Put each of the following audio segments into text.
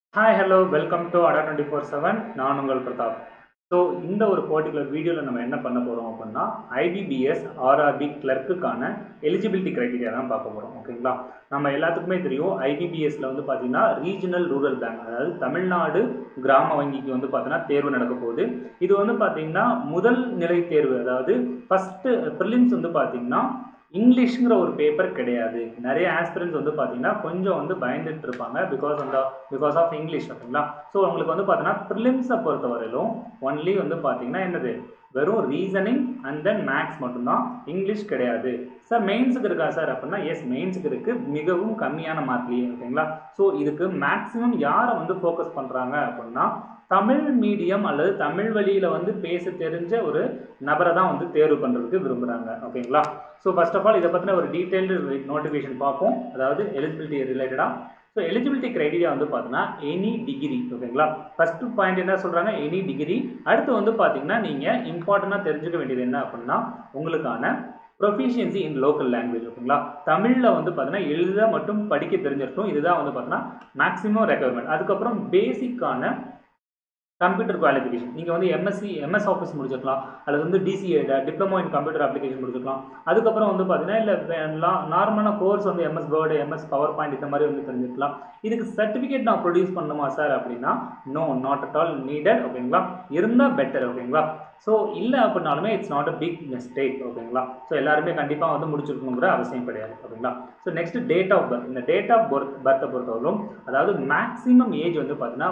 Hi, hello, welcome to Adda247. நான் உங்கள் Pratap. So இந்த ஒரு பர்டிகுலர் வீடியோவில் நம்ம என்ன பண்ண போகிறோம் அப்படின்னா IBPS RRB கிளர்க்குக்கான எலிஜிபிலிட்டி க்ரைட்டீரியா தான் பார்க்க போகிறோம். ஓகேங்களா, நம்ம எல்லாத்துக்குமே தெரியும் IBPSல வந்து பார்த்தீங்கன்னா ரீஜனல் ரூரல் பேங்க், அதாவது தமிழ்நாடு கிராம வங்கிக்கு வந்து பார்த்தீங்கன்னா தேர்வு நடக்க போகுது. இது வந்து பார்த்தீங்கன்னா முதல் நிலை தேர்வு, அதாவது ஃபர்ஸ்ட் ப்ரிலிம்ஸ் வந்து பார்த்தீங்கன்னா இங்கிலீஷ்ங்கிற ஒரு பேப்பர் கிடையாது. நிறைய ஆஸ்பிரன்ஸ் வந்து பார்த்தீங்கன்னா கொஞ்சம் வந்து பயந்துட்டு இருப்பாங்க பிகாஸ் ஆஃப் இங்கிலீஷ். ஓகேங்களா, ஸோ உங்களுக்கு வந்து பார்த்தீங்கன்னா ப்ரிலிம்ஸை பொறுத்த வரையிலும் ஒன்லி வந்து பார்த்தீங்கன்னா என்னது வெறும் ரீசனிங் அண்ட் தென் மேக்ஸ் மட்டும்தான், இங்கிலீஷ் கிடையாது. சார் மெயின்ஸுக்கு இருக்கா சார் அப்படின்னா எஸ், மெயின்ஸுக்கு இருக்கு, மிகவும் கம்மியான மார்க்லேயே. ஓகேங்களா, ஸோ இதுக்கு மேக்ஸிமம் யாரை வந்து ஃபோக்கஸ் பண்ணுறாங்க அப்படின்னா தமிழ் மீடியம் அல்லது தமிழ் வழியில் வந்து பேச தெரிஞ்ச ஒரு நபரை தான் வந்து தேர்வு பண்ணுறதுக்கு விரும்புகிறாங்க. ஓகேங்களா, ஸோ ஃபர்ஸ்ட் ஆஃப் ஆல் இதை பற்றின ஒரு டீட்டெயில்டு நோட்டிஃபிகேஷன் பார்ப்போம், அதாவது எலிஜிபிலிட்டி ரிலேட்டடாக. ஸோ எலிஜிபிலிட்டி க்ரைட்டீரியா வந்து பார்த்தீங்கன்னா எனி டிகிரி. ஓகேங்களா, ஃபர்ஸ்ட் பாயிண்ட் என்ன சொல்கிறாங்க, எனி டிகிரி. அடுத்து வந்து பார்த்தீங்கன்னா நீங்கள் இம்பார்ட்டண்ட்டாக தெரிஞ்சுக்க வேண்டியது என்ன அப்படின்னா உங்களுக்கான ப்ரொஃபிஷியன்சி இன் லோக்கல் லாங்குவேஜ். ஓகேங்களா, தமிழில் வந்து பார்த்தீங்கன்னா எழுத மட்டும் படிக்க தெரிஞ்சிருக்கும், இதுதான் வந்து பார்த்தீங்கன்னா மேக்ஸிமம் ரெக்குயர்மெண்ட். அதுக்கப்புறம் பேசிக்கான கம்ப்யூட்டர் குவாலிஃபிகேஷன், நீங்கள் வந்து எம்எஸ் ஆஃபீஸ் முடிச்சிருக்கலாம், அல்லது வந்து DCA diploma in computer application முடிச்சிருக்கலாம். அதுக்கப்புறம் வந்து பார்த்தீங்கன்னா இல்லை நார்மலான கோர்ஸ் வந்து MS Word, MS PowerPoint இந்த மாதிரி வந்து தெரிஞ்சுக்கலாம். இதுக்கு சர்டிஃபிகேட் நான் ப்ரொடியூஸ் பண்ணணுமா சார் அப்படின்னா no, not at all needed. ஓகேங்களா, இருந்தால் பெட்டர். ஓகேங்களா, ஸோ இல்லை அப்படின்னாலுமே it's not a big mistake. ஓகேங்களா, ஸோ எல்லாருமே கண்டிப்பாக வந்து முடிச்சிருக்கணுங்கிற அவசியம் கிடையாது. ஓகேங்களா, so next date of birth. இந்த டேட் ஆஃப் பர்த்தை பொறுத்தவரைக்கும் அதாவது மேக்ஸிமம் ஏஜ் வந்து பார்த்தீங்கன்னா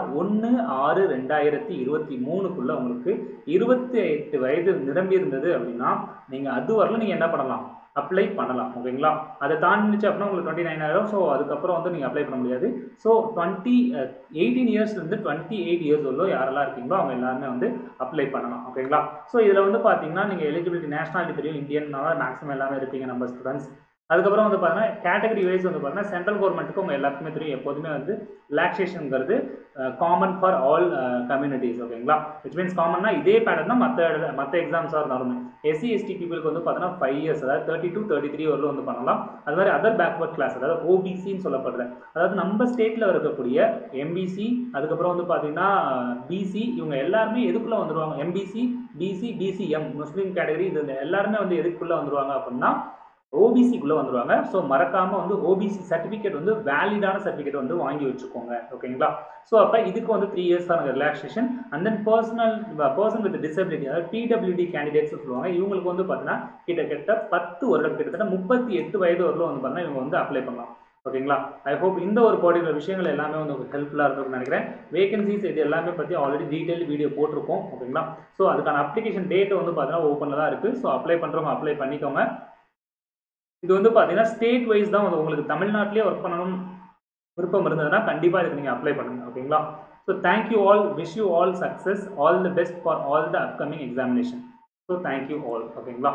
1/6/2023 உங்களுக்கு 28 வயது நிரம்பி இருந்தது அப்படின்னா நீங்கள் அது வரல நீங்கள் என்ன பண்ணலாம், அப்ளை பண்ணலாம். ஓகேங்களா, அதை தாண்டிச்சு அப்படின்னா உங்களுக்கு 29 ஆயிரம். ஸோ அதுக்கப்புறம் வந்து நீங்கள் அப்ளை பண்ண முடியாது. ஸோ 18 இயர்ஸ்லேருந்து 28 இயர்ஸ் உள்ள யாரெல்லாம் இருக்கீங்களோ அவங்க எல்லாருமே வந்து அப்ளை பண்ணலாம். ஓகேங்களா, ஸோ இதில் வந்து பார்த்தீங்கன்னா நீங்கள் எலிஜிபிலிட்டி நேஷனாலிட்டி தெரியும், இந்தியன்னால மேக்ஸிமம் எல்லாமே இருப்பீங்க நம்ம ஸ்டூடெண்ட்ஸ். அதுக்கப்புறம் வந்து பார்த்தீங்கன்னா கேட்டகரி வைஸ் வந்து பார்த்தீங்கன்னா சென்ட்ரல் கவர்மெண்ட்டுக்கு உங்கள் எல்லாத்துக்குமே தெரியும் எப்போதுமே வந்து ரிலாக்ஸேஷனுங்கிறது காமன் ஃபார் ஆல் கம்யூனிட்டிஸ். ஓகேங்களா, விச் மீன்ஸ் காமன்னா இதே பேட்டர்ன் தான் மற்ற எக்ஸாம்ஸாக இருந்தாலுமே. எஸ்சி எஸ்டி பீப்புளுக்கு வந்து பார்த்தீங்கன்னா 5 இயர்ஸ், அதாவது 32 33 வரலும் வந்து பண்ணலாம். அது மாதிரி அதர் பேக்வர்ட் கிளாஸ், அதாவது ஓபிசின்னு சொல்லப்படுற, அதாவது நம்ம ஸ்டேட்டில் இருக்கக்கூடிய எம்பிசி, அதுக்கப்புறம் வந்து பார்த்தீங்கன்னா பிசி, இவங்க எல்லாருமே எதுக்குள்ளே வந்துடுவாங்க, MBC BC BCM Muslim category, இது எல்லாருமே வந்து எதுக்குள்ளே வந்துடுவாங்க அப்படின்னா ஓபிசிக்குள்ளே வந்துடுவாங்க. ஸோ மறக்காமல் வந்து ஓபிசி சர்டிஃபிகேட் வந்து வேலிடான சர்டிஃபிகேட் வந்து வாங்கி வச்சுக்கோங்க. ஓகேங்களா, ஸோ அப்போ இதுக்கு வந்து 3 இயர்ஸ் தான் ரிலாக்ஸேஷன். And then person with disability, அதாவது பிடபிள்யூடி கேண்டிடேட்ஸ் சொல்லுவாங்க, இவங்களுக்கு வந்து பார்த்தீங்கன்னா கிட்டத்தட்ட 10 வருடம், கிட்டத்தட்ட 38 வயது வரலும் வந்து பார்த்தீங்கன்னா இவங்க வந்து அப்ளை பண்ணலாம். ஓகேங்களா, ஐ ஹோப் இந்த ஒரு பர்டிகுலர் விஷயங்கள் எல்லாமே வந்து உங்களுக்கு ஹெல்ப்ஃபுல்லாக இருக்கும்னு நினைக்கிறேன். வேகன்சிஸ் இது எல்லாமே பற்றி ஆல்ரெடி டீட்டெயில் வீடியோ போட்டிருக்கோம். ஓகேங்களா, ஸோ அதுக்கான அப்ளிகேஷன் டேட் வந்து பார்த்தீங்கன்னா ஓப்பனில் தான் இருக்குது. ஸோ அப்ளை பண்ணுறவங்க அப்ளை பண்ணிக்கோங்க. இது வந்து பார்த்தீங்கன்னா ஸ்டேட் வைஸ் தான் வந்து உங்களுக்கு தமிழ்நாட்டிலே ஒர்க் பண்ணணும் விருப்பம் இருந்ததுன்னா கண்டிப்பாக இதுக்கு நீங்கள் அப்ளை பண்ணுங்க. ஓகேங்களா, so thank you all, wish you all success, all the best for all the upcoming examination. So thank you all. ஓகேங்களா,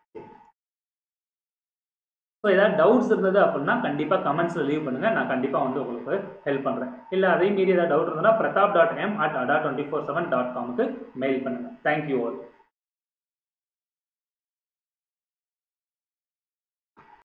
ஸோ ஏதாவது டவுட்ஸ் இருந்தது அப்படின்னா கண்டிப்பாக கமெண்ட்ஸில் லீவ் பண்ணுங்கள், நான் கண்டிப்பாக வந்து உங்களுக்கு ஹெல்ப் பண்ணுறேன். இல்லை அதே மீறி ஏதாவது டவுட் இருந்ததுன்னா pratap.m@adda247.com மெயில் பண்ணுங்கள். Thank you all.